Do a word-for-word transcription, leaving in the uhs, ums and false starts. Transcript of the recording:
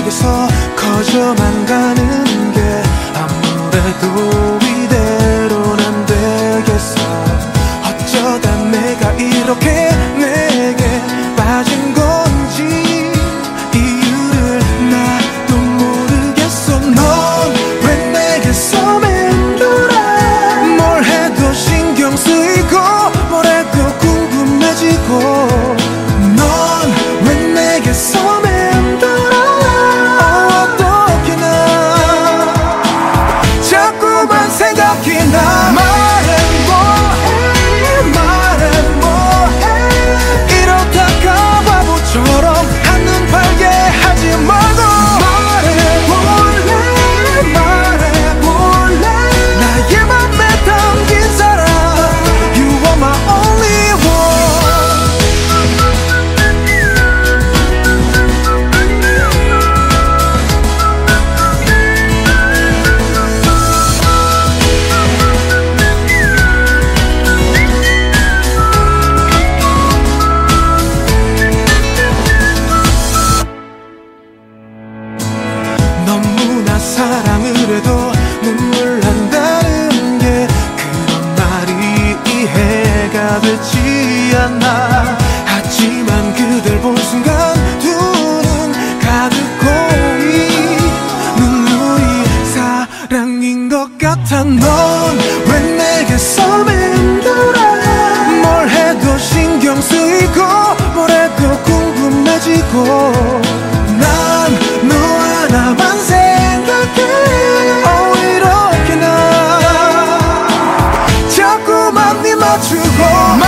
내게서 커져만 가는 게 아무래도 이대로는 안 되겠어. 어쩌다 내가 이렇게 내게 빠진 건지 이유를 나도 모르겠어. 넌 왜 내게서 맴돌아. 뭘 해도 신경 쓰이고 뭘 해도 궁금해지고. 넌 왜 내게서 맴돌아. 어떻게 나 자꾸만 생각이 나. 말해 뭐해 말해 뭐해. 이러다가 바보처럼 한눈 팔게 하지 말고. 말해 볼래 말해 볼래. 나의 맘에 담긴 사람 You are my only one. 너무나 사랑을 해도 눈물 난다는 게 그런 말이 이해가 되지 않아. 하지만 그댈 본 순간 두 눈 가득 고이 눈물이 사랑인 것 같아. 넌 왜 내게서 맴돌아. 뭘 해도 신경 쓰이고 뭘 해도 궁금해지고. 난 너 하나만 생각해. 어 이렇게 나 자꾸만 네 맞추고.